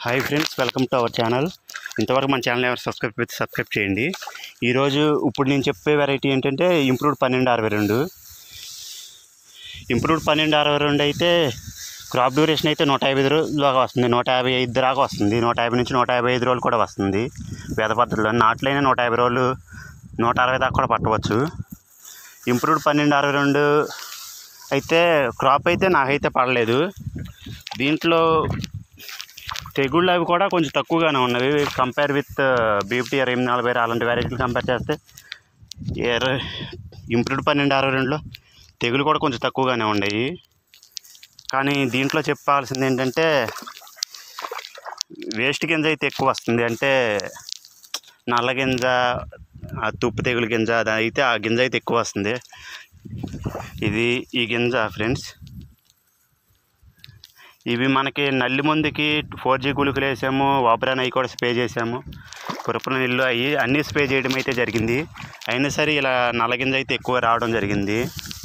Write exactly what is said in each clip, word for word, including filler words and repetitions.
Hi friends, welcome to our channel. ఇంతవరకు మన channel ఎవరు సబ్స్క్రైబ్ అయితే సబ్స్క్రైబ్ చేయండి. ఈరోజు ఇప్పుడు నేను చెప్పే వెరైటీ ఏంటంటే ఇంప్రూవ్డ్ పన్నెండు అరవై రెండు ఇంప్రూవ్డ్ పన్నెండు అరవై రెండు అయితే క్రాప్ డ్యూరేషన్ అయితే నూట యాభై ఐదు రోజులు దాకా వస్తుంది. నూట యాభై ఐదు దాకా వస్తుంది. నూట యాభై నుంచి నూట యాభై ఐదు రోజులు కూడా వస్తుంది. వేద పద్ధతిలో నాట్లైనా నూట యాభై రోజులు నూట అరవై దాకా కూడా పట్టవచ్చు. ఇంప్రూవ్డ్ పన్నెండు అరవై రెండు అయితే క్రాప్ అయితే నాకైతే పడలేదు. దీంట్లో తెగుళ్ళు అవి కూడా కొంచెం తక్కువగానే ఉన్నవి కంపేర్ విత్ బీపీటీ ఇరవై ఎనిమిది నలభై అలాంటి వెరైటీలు కంపేర్ చేస్తే ఇరవై ఇంప్రూవ్డ్ పన్నెండు అరవై రెండులో తెగులు కూడా కొంచెం తక్కువగానే ఉన్నాయి. కానీ దీంట్లో చెప్పాల్సింది ఏంటంటే వేస్ట్ గింజ అయితే ఎక్కువ వస్తుంది. అంటే నల్ల గింజ, తుప్పు తెగులు గింజ అయితే ఆ గింజ అయితే ఎక్కువ వస్తుంది. ఇది ఈ గింజ ఫ్రెండ్స్. ఇవి మనకి నల్లి మందుకి ఫోర్ జీ గుళికలు వేసాము, వాపరాన్ అవి కూడా స్ప్రే చేసాము, పురపుల నీళ్ళు అవి అన్నీ స్ప్రే చేయడం అయితే జరిగింది. అయినా సరే ఇలా నల్లగింజ అయితే ఎక్కువ రావడం జరిగింది.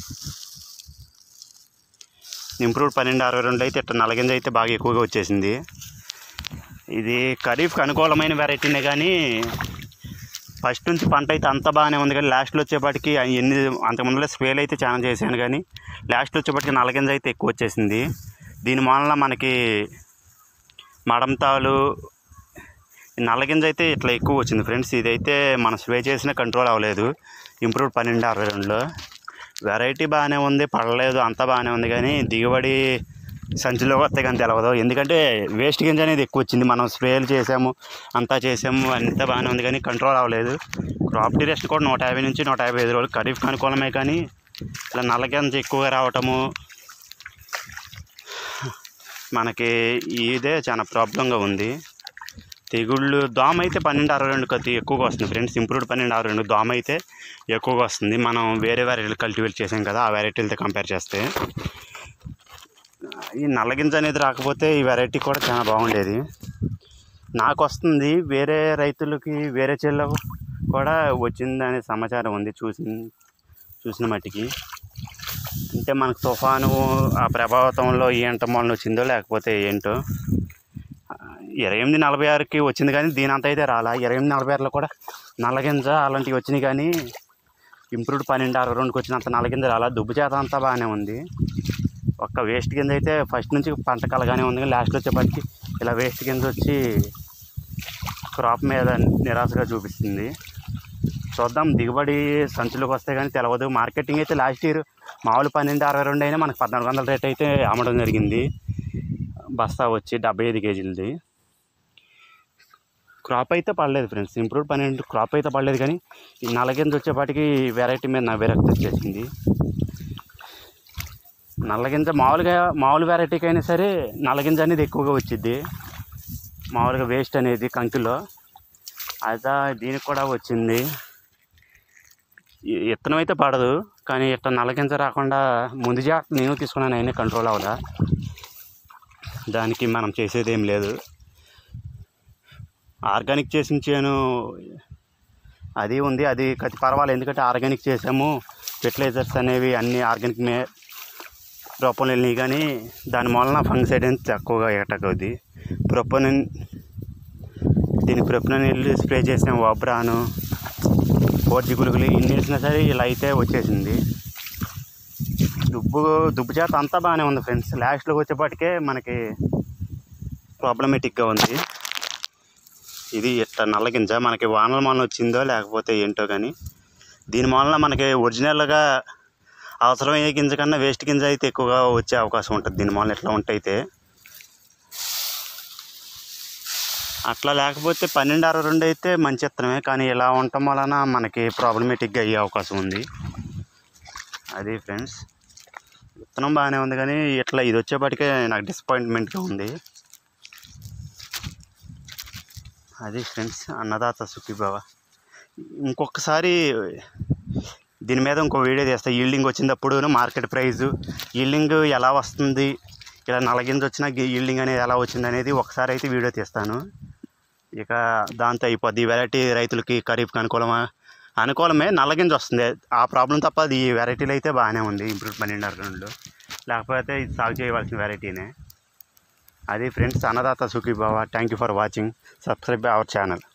ఇంప్రూవ్డ్ పన్నెండు అరవై రెండు అయితే ఇట్లా నల్లగింజ అయితే బాగా ఎక్కువగా వచ్చేసింది. ఇది ఖరీఫ్కి అనుకూలమైన వెరైటీనే, కానీ ఫస్ట్ నుంచి పంట అయితే అంత బాగానే ఉంది. కానీ లాస్ట్లో వచ్చేపాటికి ఎన్ని అంతకుముందులో స్ప్రేలు అయితే చాలా చేశాను, కానీ లాస్ట్లో వచ్చేపాటికి నల్లగింజ అయితే ఎక్కువ వచ్చేసింది. దీని వలన మనకి మడంతాలు నల్లగింజ అయితే ఇట్లా ఎక్కువ వచ్చింది ఫ్రెండ్స్. ఇదైతే మనం స్ప్రే చేసినా కంట్రోల్ అవ్వలేదు. ఇంప్రూవ్డ్ పన్నెండు అరవై రెండులో వెరైటీ బాగానే ఉంది, పడలేదు, అంతా బాగానే ఉంది. కానీ దిగుబడి సంచిలో వస్తే కానీ తెలవదు. ఎందుకంటే వేస్ట్ గింజ అనేది ఎక్కువ వచ్చింది. మనం స్ప్రేలు చేసాము, అంతా చేసాము, అంతా బాగానే ఉంది, కానీ కంట్రోల్ అవ్వలేదు. క్రాప్ డ్యూరేషన్ కూడా నూట యాభై నుంచి నూట యాభై ఐదు రోజులు ఖరీఫ్కి అనుకూలమే, కానీ ఇలా నల్లగింజ ఎక్కువగా రావటము మనకి ఇదే చాలా ప్రాబ్లంగా ఉంది. తెగుళ్ళు దోమ అయితే పన్నెండు అరవై రెండు కొద్ది ఎక్కువగా వస్తుంది ఫ్రెండ్స్. ఇంప్రూవ్డ్ పన్నెండు అరవై రెండు దోమ అయితే ఎక్కువగా వస్తుంది. మనం వేరే వెరైటీలు కల్టివేట్ చేసాం కదా, ఆ వెరైటీలతో కంపేర్ చేస్తే ఈ నల్లగింజ అనేది రాకపోతే ఈ వెరైటీ కూడా చాలా బాగుండేది. నాకు వస్తుంది, వేరే రైతులకి వేరే చెల్లకు కూడా వచ్చిందనే సమాచారం ఉంది చూసి చూసిన మట్టికి. అంటే మనకు తుఫాను ఆ ప్రభావితంలో ఏంట మొన్న వచ్చిందో లేకపోతే ఏంటో. ఇరవై ఎనిమిది నలభై ఆరుకి వచ్చింది, కానీ దీని అంత అయితే రాలా. ఇరవై ఎనిమిది నలభై ఆరులో కూడా నల్లగింజ అలాంటివి వచ్చినాయి, కానీ ఇంప్రూవ్డ్ పన్నెండు అరవై రెండుకి వచ్చినంత నల్లగింజ రాలా. దుబ్బు చేత అంతా బాగానే ఉంది. ఒక్క వేస్ట్ గింజ అయితే ఫస్ట్ నుంచి పంట కలగానే ఉంది, కానీ లాస్ట్లో వచ్చేప్పటికి ఇలా వేస్ట్ గింజ వచ్చి క్రాప్ మీద నిరాశగా చూపిస్తుంది. చూద్దాం, దిగుబడి సంచులకు వస్తే కానీ తెలవదు. మార్కెటింగ్ అయితే లాస్ట్ ఇయర్ మామూలు పన్నెండు అరవై రెండు అయినా మనకు పద్నాలుగు వందల రేట్ అయితే అమ్మడం జరిగింది. బస్తా వచ్చి డెబ్బై ఐదు కేజీలది. క్రాప్ అయితే పడలేదు ఫ్రెండ్స్. ఇంప్రూవ్డ్ పన్నెండు క్రాప్ అయితే పడలేదు, కానీ ఈ నల్లగింజ వచ్చేపాటికి వెరైటీ మీద నా విరక్తి వచ్చేసింది. నల్లగింజ మామూలుగా మామూలు వెరైటీకి అయినా సరే నల్లగింజ అనేది ఎక్కువగా వచ్చింది. మామూలుగా వేస్ట్ అనేది కంకిలో అయితే దీనికి కూడా వచ్చింది. విత్తనం అయితే పడదు, కానీ ఇట్లా నల్లగింజ రాకుండా ముందు జాగ్రత్త నేను తీసుకున్నాను, అయినా కంట్రోల్ అవ్వదా. దానికి మనం చేసేది ఏం లేదు. ఆర్గానిక్ చేసిన చేను అది ఉంది, అది కతి పర్వాలేదు. ఎందుకంటే ఆర్గానిక్ చేసాము, ఫెర్టిలైజర్స్ అనేవి అన్నీ ఆర్గానిక్ మే రూపంలో వెళ్ళినాయి, కానీ దాని వలన ఫంగిసైడ్ అనేది తక్కువగా అటాక్ అవుద్ది. ప్రొపనిన్ దీనికి ప్రొపనిన్ వెళ్ళి స్ప్రే చేసాం, వాబ్రాను ఫోర్ జీ గుళికలు ఇన్ని వేసినా సరే ఇలా అయితే వచ్చేసింది. దుబ్బు దుబ్బు చేత అంతా బాగానే ఉంది ఫ్రెండ్స్. లాస్ట్లోకి వచ్చేపాటికే మనకి ప్రాబ్లమేటిక్గా ఉంది. ఇది ఇట్లా నల్లగింజ మనకి వానల మూలన వచ్చిందో లేకపోతే ఏంటో, కానీ దీని మూలన మనకి ఒరిజినల్గా అవసరమయ్యే గింజ కన్నా వేస్ట్ గింజ అయితే ఎక్కువగా వచ్చే అవకాశం ఉంటుంది. దీని మూలన ఇట్లా ఉంటైతే. అట్లా లేకపోతే పన్నెండు అరవై రెండు అయితే మంచి విత్తనమే, కానీ ఇలా ఉండటం వలన మనకి ప్రాబ్లమేటిక్గా అయ్యే అవకాశం ఉంది. అది ఫ్రెండ్స్, విత్తనం బాగానే ఉంది, కానీ ఇట్లా ఇది వచ్చేపాటికే నాకు డిసప్పాయింట్మెంట్గా ఉంది. అది ఫ్రెండ్స్, అన్నదాత సుఖీభవ. ఇంకొకసారి దీని మీద ఇంకో వీడియో చేస్తా. ఈల్డింగ్ వచ్చినప్పుడు మార్కెట్ ప్రైజు, ఈల్డింగ్ ఎలా వస్తుంది, ఇలా నల్లగింజ వచ్చిన ఈల్డింగ్ అనేది ఎలా వచ్చింది అనేది ఒకసారి అయితే వీడియో తీస్తాను. ఇక దాంతో అయిపోద్ది. వెరైటీ రైతులకి ఖరీఫ్కి అనుకూలమా అనుకూలమే, నల్లగింజ వస్తుంది, ఆ ప్రాబ్లం తప్ప అది ఈ వెరైటీలు అయితే బాగానే ఉంది. ఇంప్రూవ్డ్ పన్నెండు అరవై రెండు లేకపోతే ఇది సాగు చేయవలసిన వెరైటీనే. అది friends, Annadata Sukhibhava. Thank you for watching. Subscribe our channel.